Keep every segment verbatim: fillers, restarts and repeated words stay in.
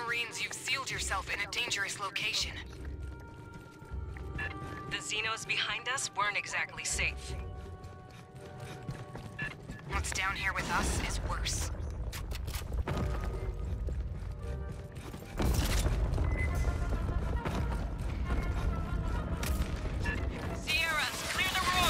Marines, you've sealed yourself in a dangerous location. The Xenos behind us weren't exactly safe. What's down here with us is worse. Sierras, clear the room!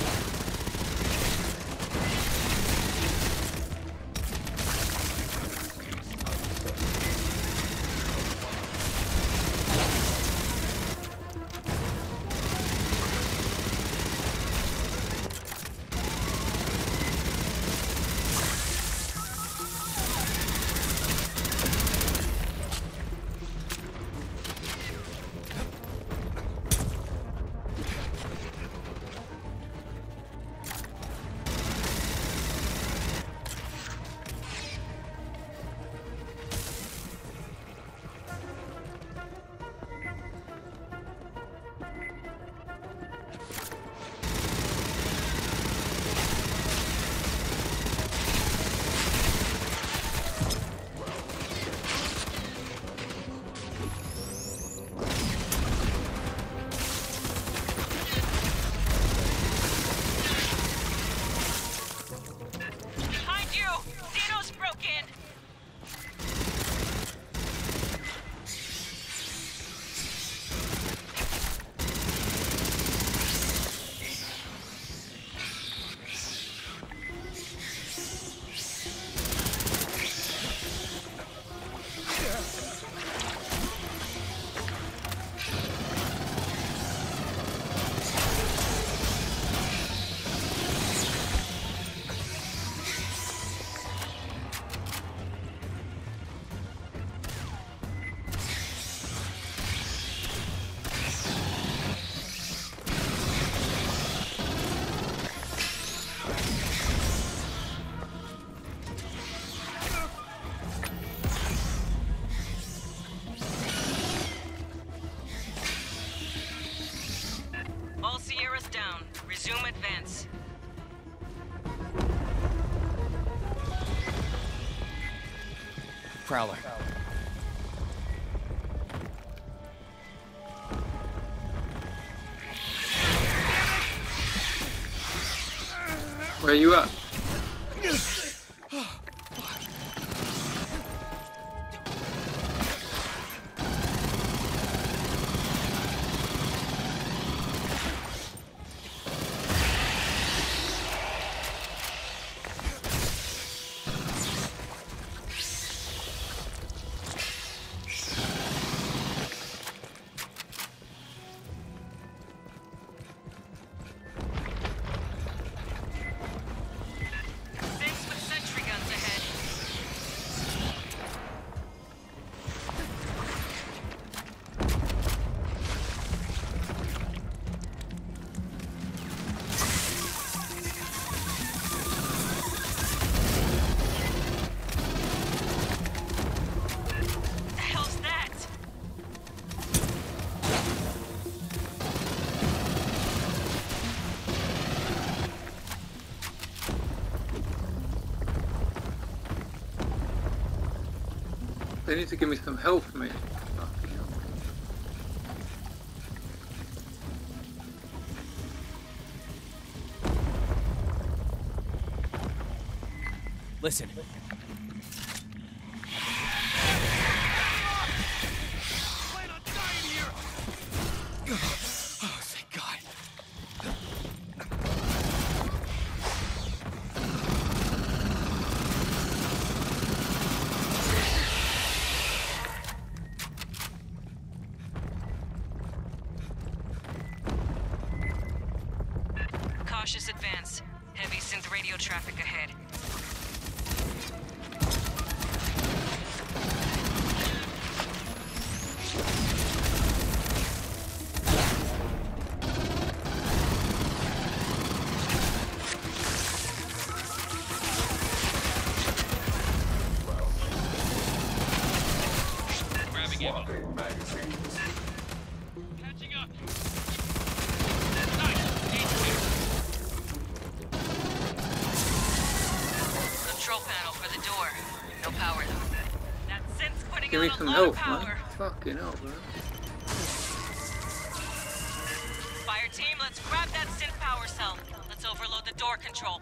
All Sierras down. Resume advance. Prowler. Where are you at? They need to give me some health, mate. Listen. Oh, thank God. Cautious advance. Heavy synth radio traffic ahead. Grabbing ammo. Catching up. Nice. Control panel for the door. No power though. That's synth's putting Give me out a some lot health, of power. man. Fucking hell, bro. Fire team, let's grab that synth power cell. Let's overload the door control.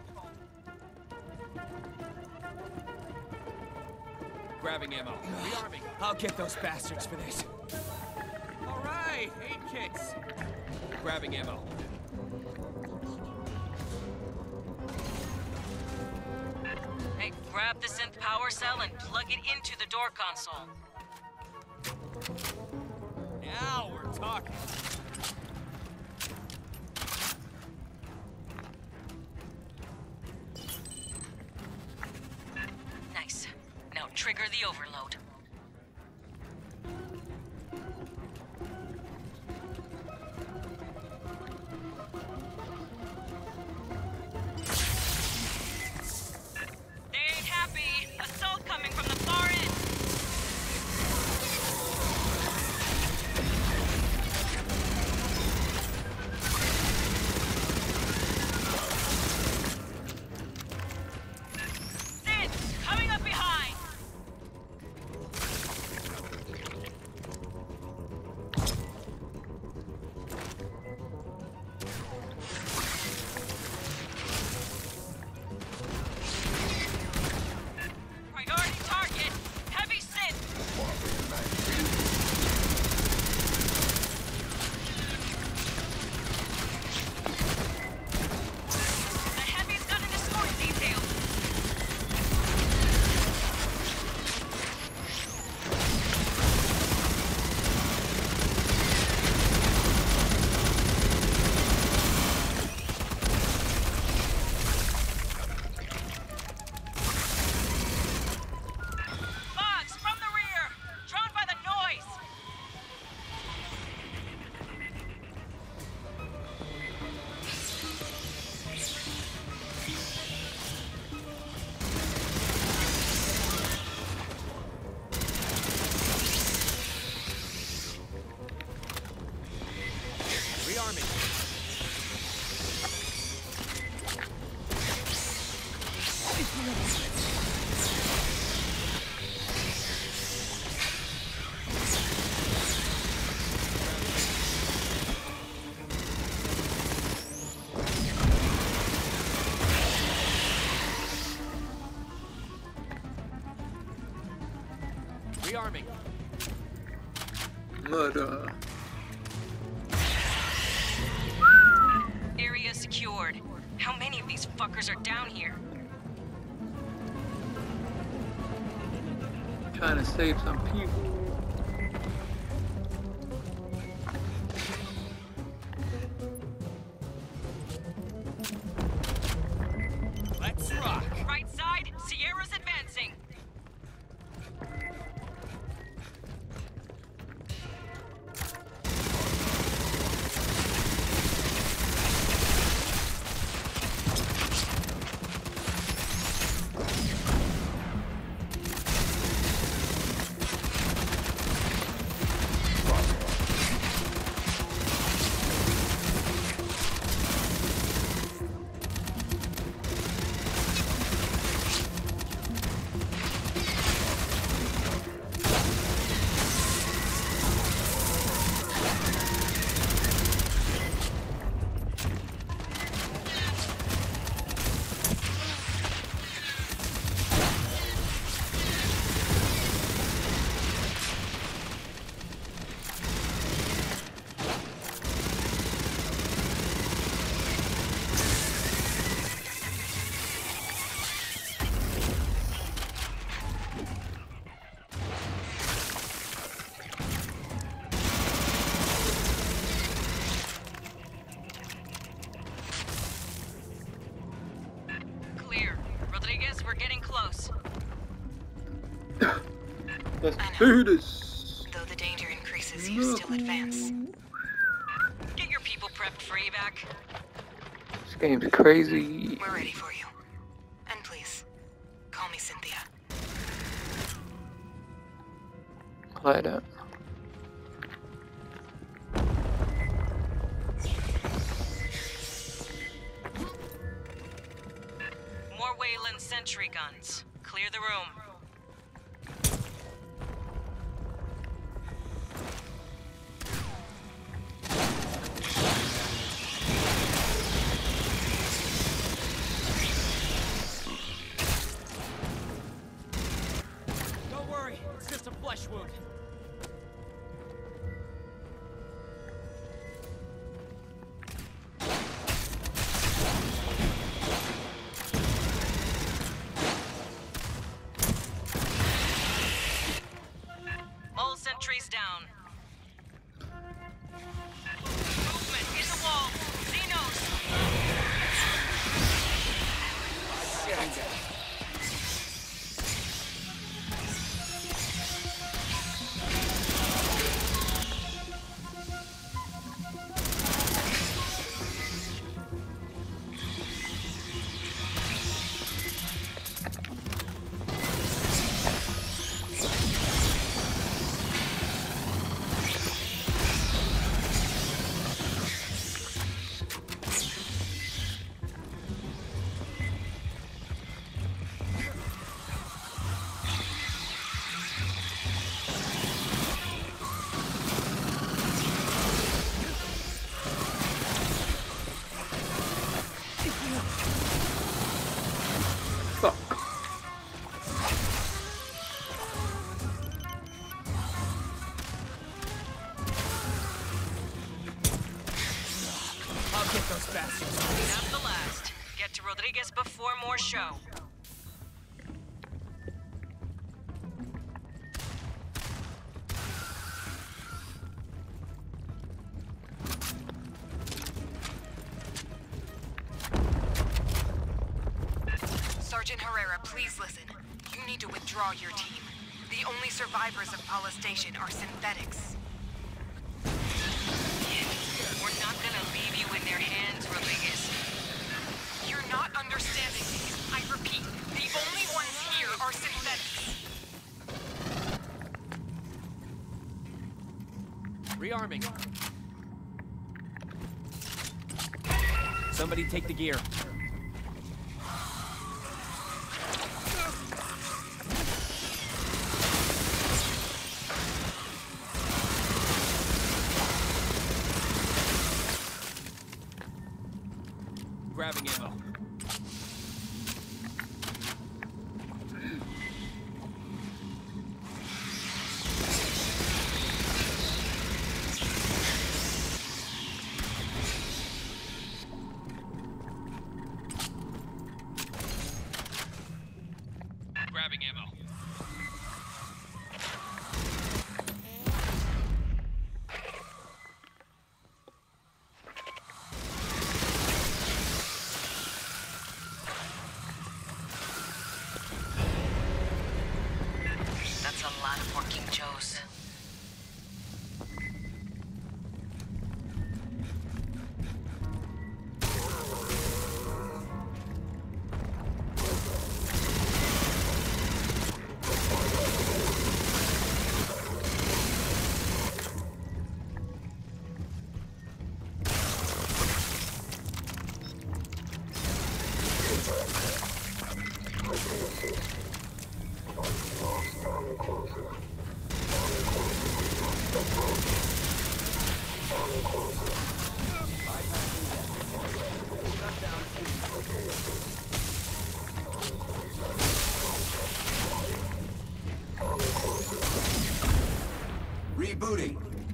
Grabbing ammo. Rearming. I'll get those bastards for this. All right, aid kits. Grabbing ammo. Hey, grab the synth power cell and plug it into the door console. Now we're talking. Nice. Now trigger the overload. They ain't happy. Assault coming from the far end. Synth, coming up behind. Priority target, heavy synth. The heavy's got an escort detail. Fox, from the rear! Drawn by the noise! Rearming. Rearming. Murder. Area secured. How many of these fuckers are down here? Trying to save some people. Let's rock. Right side, Sierra's advancing. Clear. Rodriguez, we're getting close. Let's do this. Though the danger increases, you still advance. Get your people prepped for evac. This game's crazy. We're ready for you. And please, call me Cynthia. Like that. More Wayland sentry guns. Clear the room. just a flesh wound. All sentries down. Movement, hit the wall. Xenos! Fuck. I'll get those bastards. Clean up the last. Get to Rodriguez before more show. Sergeant Herrera, please listen. You need to withdraw your team. The only survivors of Paula Station are synthetics. We're not gonna leave you in their hands, Rodriguez. You're not understanding me. I repeat, the only ones here are synthetics. Rearming. Somebody take the gear. Grabbing ammo. Grabbing ammo. That's a lot of working Joes. Rebooting.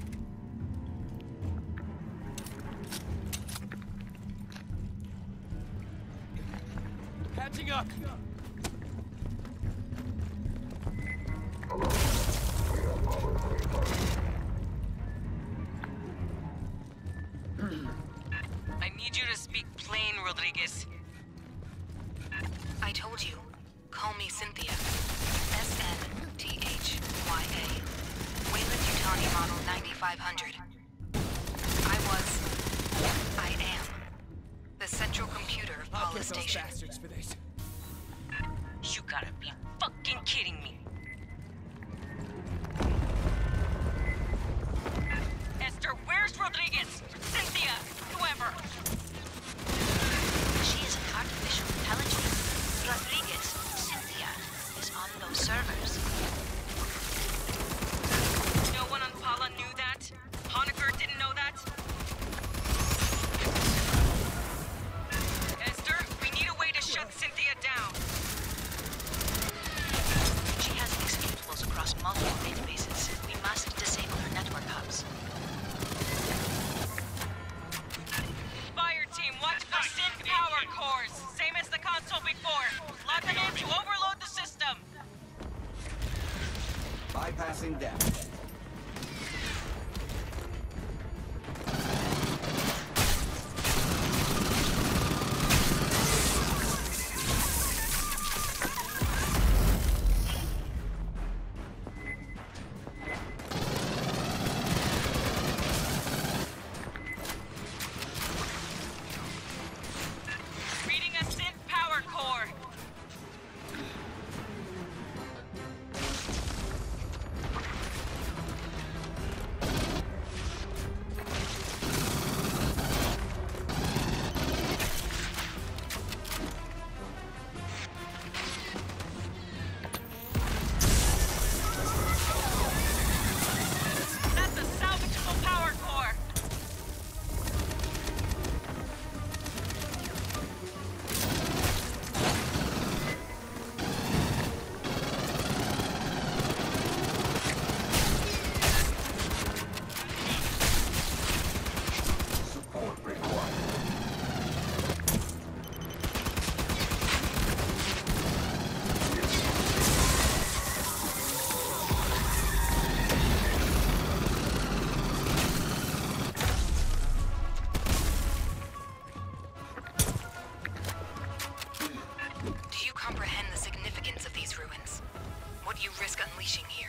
Patching up. I need you to speak plain, Rodriguez. I told you. Call me Cynthia. S N T H Y A. Weyland-Yutani model ninety-five hundred. I was... I am... the central computer of I'll Paula get those Station. bastards for this. You gotta be fucking kidding me. Esther, where's Rodriguez? Cynthia, whoever. She is an artificial intelligence. Rodriguez, Cynthia, is on those servers. No one on Paula knew that? Honecker didn't know that? Esther, we need a way to shut Cynthia down. She has executables across multiple Bypassing that. Reading a synth power core. That's a salvageable power core. Do you comprehend the significance of these ruins? What you risk unleashing here?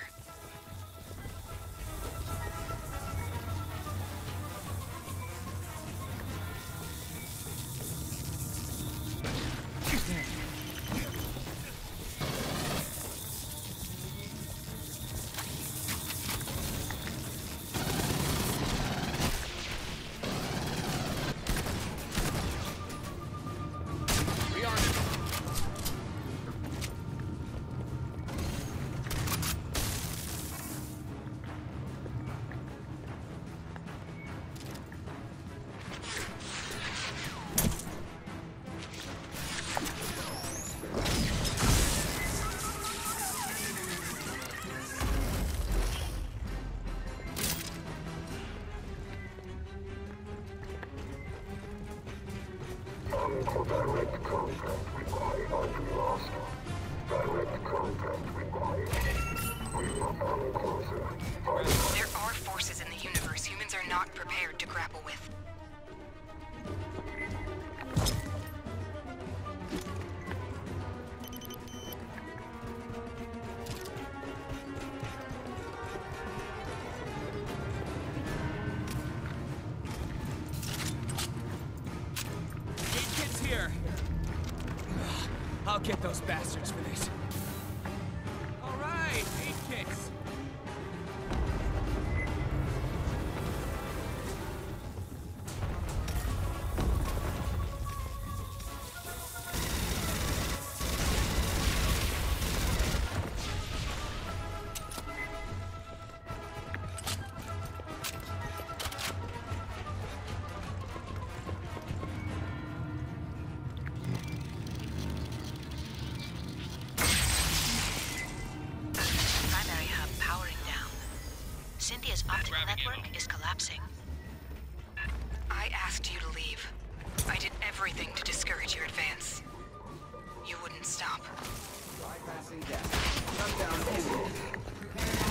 Direct contact required onto master. Direct contact required. We will come closer. There are forces in the universe humans are not prepared to grapple with. Eight kids here. I'll get those bastards for this. All right, eight kids. Primary hub powering down. Cynthia's optical network is collapsing. I asked you to leave. I did everything to discourage your advance. You wouldn't stop. Bypassing that. Shut down enemy.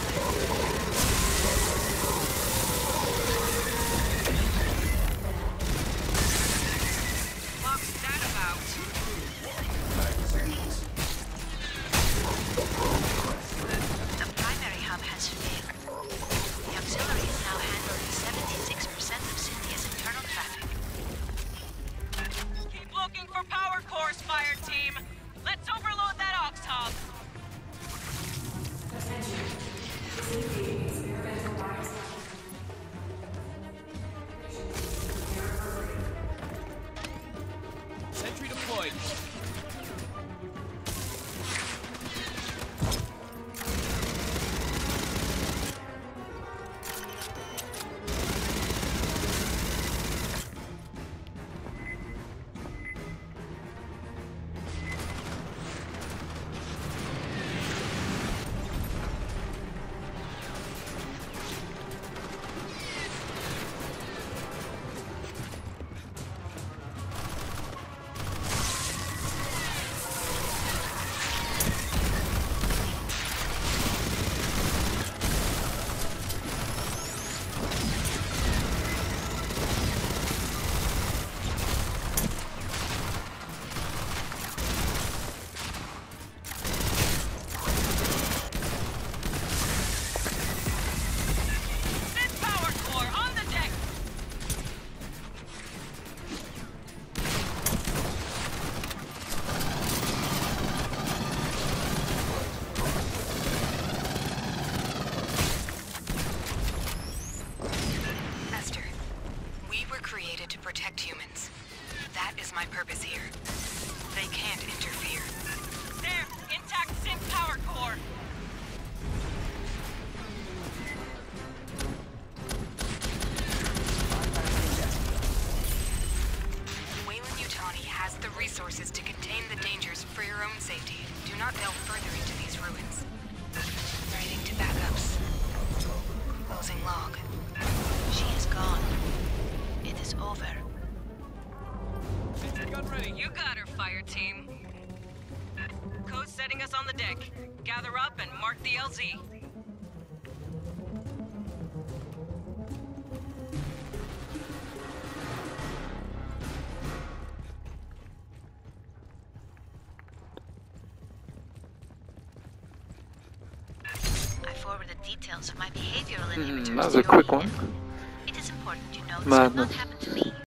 What's that about? The primary hub has failed. The auxiliary is now handling seventy-six percent of Cynthia's internal traffic. Keep looking for power cores, fire team. Let's overload that aux hub. entering to these ruins. Reading to backups. Closing log. She is gone. It is over. Sentry gun ready. You got her, fire team. Code setting us on the deck. Gather up and mark the L Z. I forwarded details of my behavioral inhibitors Hmm, that was to a your quick unit. one. It is important you know this will Madness. not happen to me.